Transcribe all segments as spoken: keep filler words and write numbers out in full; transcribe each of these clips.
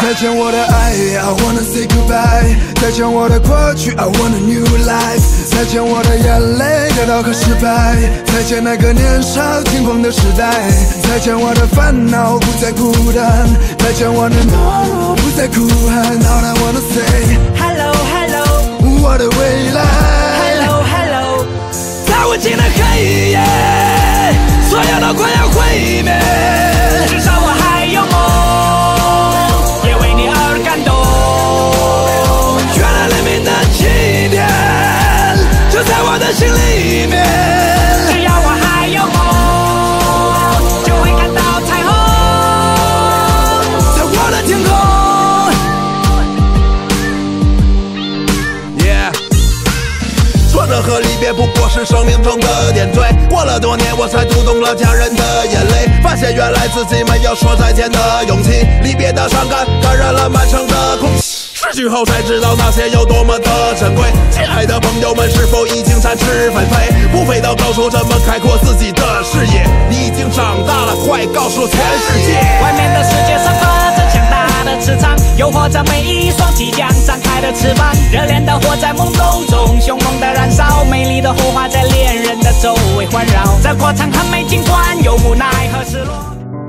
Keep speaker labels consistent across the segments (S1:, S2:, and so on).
S1: 再见我的爱 I wanna say goodbye， 再见我的过去 I want a new life， 再见我的眼泪跌倒和失败，再见那个年少轻狂的时代，再见我的烦恼不再孤单，再见我的懦弱不再哭喊。 All I wanna say
S2: Hello Hello，
S1: 我的未来
S2: Hello Hello， 在无尽的黑夜，所有都快要毁灭，至少我还有梦，也为你而感动。原来黎明的起点就在我的心里面，只要我还有梦，就会看到彩虹在我的天空。Yeah， 挫折和离别不过是生命中的点缀，过了多年我才读懂了家人的眼泪，发现原来自己没有说再见的勇气，离别的伤感感染了满城的空气，失去后才知道那些有多么的珍贵。亲爱的朋友们是否已经展翅纷飞，不飞到高处怎么开阔自己的视野，你已经长大了，快告诉全世界，外面的世界散发着强大的磁场，诱惑着每一双即将展开的翅膀，热烈的火在懵懂中凶猛的燃烧，美丽的火花在恋人的周围环绕，这过程很美，尽管有无奈和失落。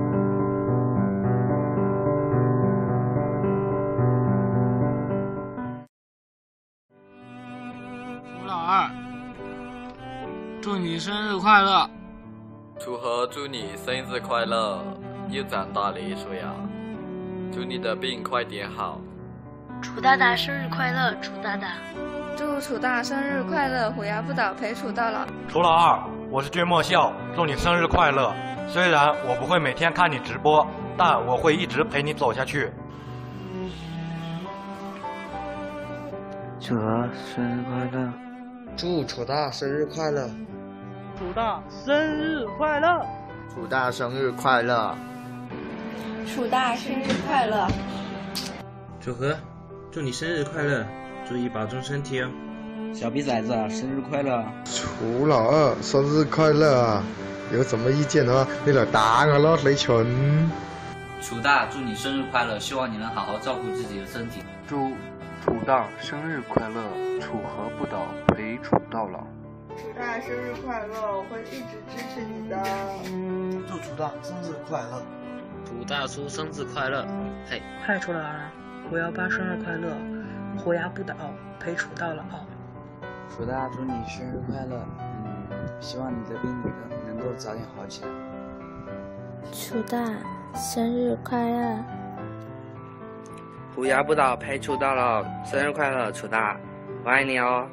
S3: 楚老二，祝你生日快乐！
S4: 楚河祝你生日快乐，又长大了一岁啊！祝你的病快点好。
S5: 楚大大生日快乐，楚大大！
S6: 祝楚大生日快乐，虎牙不倒，陪楚到老。
S7: 楚老二，我是君莫笑，祝你生日快乐！虽然我不会每天看你直播，但我会一直陪你走下去。
S8: 楚儿生日快乐！
S9: 祝楚大生日快乐！
S10: 楚大生日快乐！
S9: 楚大生日快乐！
S6: 楚大生日快乐！
S11: 楚河，祝你生日快乐，注意保重身体哦。
S12: 小逼崽子生日快乐！
S9: 楚老二生日快乐啊！有什么意见的话，你来打我咯，雷群。
S12: 楚大祝你生日快乐，希望你能好好照顾自己的身体。
S8: 祝楚大生日快乐，楚河不倒，陪楚到老。
S13: 楚大生日快乐，我会一直支持你的。
S14: 祝楚大生日快乐！
S11: 楚大叔生日快乐！嘿，
S15: 嗨，楚老二，虎幺八生日快乐，虎牙不倒，陪楚到老。
S8: 楚大祝你生日快乐，嗯，希望你的病能够早点好起来。
S5: 楚大生日快乐！
S12: 虎牙不倒，陪楚到老，生日快乐，楚大，我爱你哦！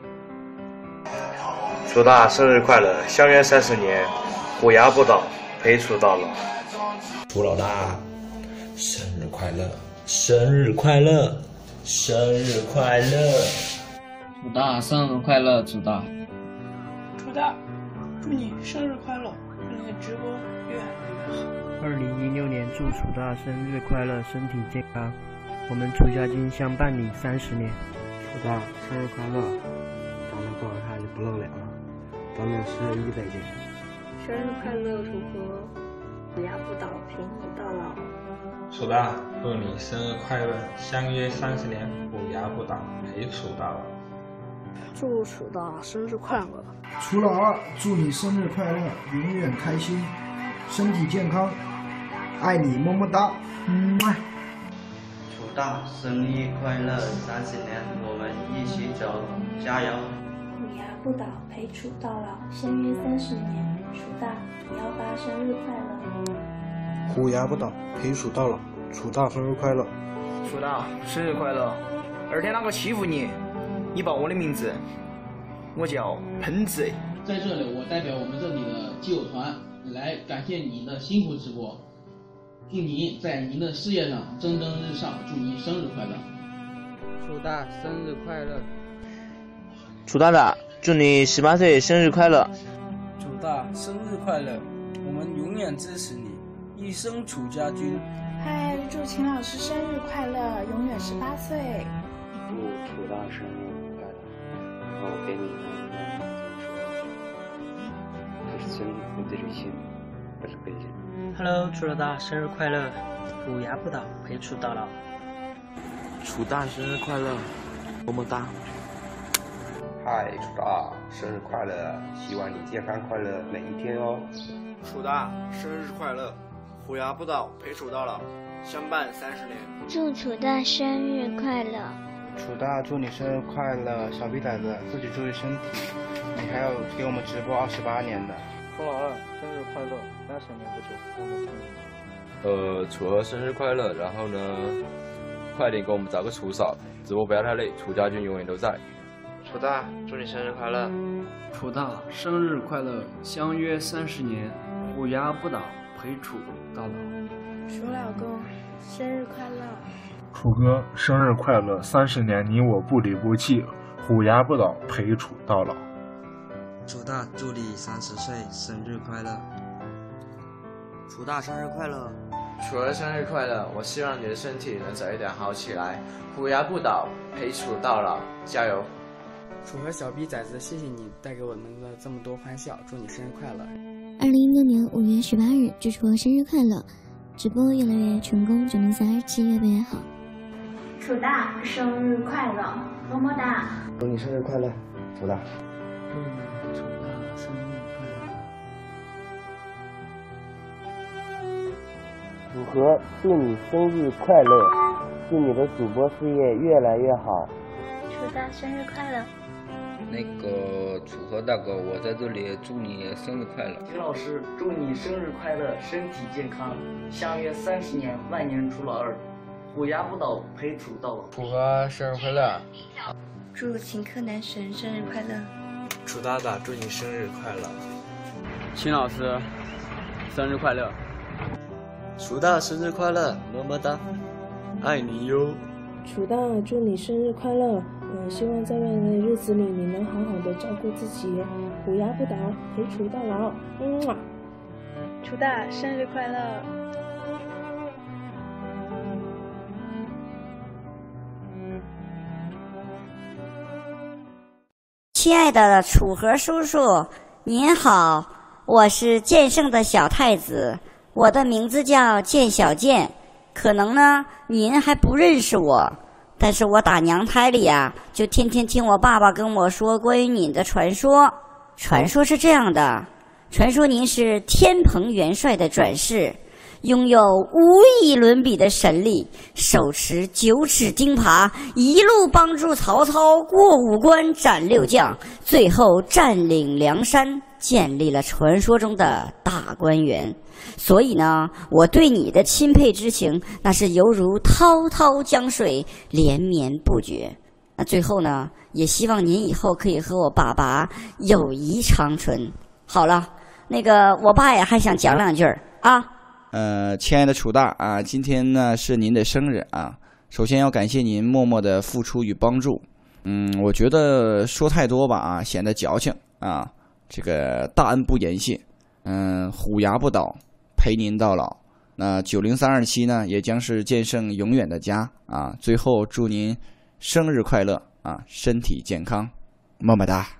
S7: 楚大生日快乐，相约三十年，虎牙不倒，陪楚到老。
S16: 楚老大生日快乐，生日快乐，生日快乐！
S11: 楚大生日快乐，楚大！
S10: 楚大，祝你生日快乐，祝你的直播越来越好。
S17: 二零一六年，祝楚大生日快乐，身体健康。我们楚家军相伴你三十年。
S8: 楚大生日快乐！长得不好看就不露脸了，咱们是一百斤。
S6: 生日快乐，楚河！虎牙不倒，陪你到老。
S18: 楚大，祝你生日快乐！相约三十年，虎牙不倒，陪楚到老。
S13: 祝楚大生日快乐！
S14: 楚老二，祝你生日快乐，永远开心，身体健康，爱你么么哒，嗯么。
S8: 楚大生日快乐，三十年我们一起走，加油！
S5: 虎牙不倒，陪楚到老，相约三十年，楚大虎幺八生日快乐！
S14: 虎牙不倒，陪楚到老，楚大生日快乐！
S19: 楚大生日快乐！二天那个欺负你，你报我的名字，我叫喷子。
S20: 在这里，我代表我们这里的基友团来感谢您的辛苦直播，祝您在您的事业上蒸蒸日上，祝您生日快乐！
S8: 楚大生日快乐！
S12: 楚大大，祝你十八岁生日快乐！
S21: 楚大生日快乐！我们永远支持你，一生楚家军。
S22: 嗨，祝秦老师生日快乐，永远十八岁！
S8: 祝楚大生日快乐！我给你们的这是真的，我这个心不是背景。
S15: Hello， 楚老大生日快乐！虎牙不倒，陪楚到老。
S1: 楚大生日快乐，么么哒。
S2: 嗨，楚大生日快乐，希望你健康快乐每一天哦。
S19: 楚大生日快乐，虎牙不倒，陪楚到老，相伴三十年。
S23: 祝楚大生日快乐。
S24: 楚大祝你生日快乐，小逼崽子自己注意身体，你还要给我们直播二十八年的。
S25: 楚老二生日快乐，三十年不久，我们祝你。
S26: 呃，楚河生日快乐，然后呢，快点给我们找个楚嫂，直播不要太累，楚家军永远都在。
S27: 楚大祝你生日快乐。
S28: 楚大生日快乐，相约三十年，虎牙不倒，陪楚到老。
S22: 楚老公生日快乐。
S29: 楚哥生日快乐，三十年你我不离不弃，虎牙不倒，陪楚到老。
S30: 楚大祝你三十岁生日快乐。
S31: 楚大生日快乐。
S32: 楚儿生日快乐，我希望你的身体能早一点好起来，虎牙不倒，陪楚到老，加油！
S33: 楚和小逼崽子，谢谢你带给我们了这么多欢笑，祝你生日快乐！
S34: 二零一六年五月十八日，祝楚和生日快乐，直播越来越成功，九零三二七越来越好。
S22: 楚大生日快乐，么么哒！
S2: 祝你生日快乐，楚大。
S28: 祝你楚大生日快乐。
S35: 楚河祝你生日快乐，祝你的主播事业越来越好。
S22: 楚大生日快乐。
S36: 那个楚河大哥，我在这里祝你生日快乐。
S37: 丁老师，祝你生日快乐，身体健康，相约三十年，万年楚老二，虎牙不倒，陪楚到老。
S26: 楚河生日快乐！
S5: 祝秦柯男神生日快乐！
S1: 楚大大，祝你生日快乐！
S28: 秦老师，生日快乐！
S31: 楚大生日快乐，么么哒，爱你哟！
S38: 楚大，祝你生日快乐！嗯，希望在未来的日子里，你能好好的照顾自己，虎牙不倒，陪楚到老。嗯啊，
S22: 楚大生日快乐！
S39: 亲爱的楚河叔叔，您好，我是剑圣的小太子，我的名字叫剑小剑，可能呢您还不认识我。但是我打娘胎里啊，就天天听我爸爸跟我说关于你的传说。传说是这样的，传说您是天蓬元帅的转世，拥有无以伦比的神力，手持九齿钉耙，一路帮助曹操过五关斩六将，最后占领梁山，建立了传说中的大观园。所以呢，我对你的钦佩之情，那是犹如滔滔江水，连绵不绝。那最后呢，也希望您以后可以和我爸爸友谊长存。好了，那个我爸也还想讲两句啊。
S40: 呃，亲爱的楚大啊，今天呢是您的生日啊，首先要感谢您默默的付出与帮助。嗯，我觉得说太多吧啊，显得矫情啊。这个大恩不言谢，嗯，虎牙不倒，陪您到老。那九零三二七呢，也将是剑圣永远的家啊。最后祝您生日快乐啊，身体健康，么么哒。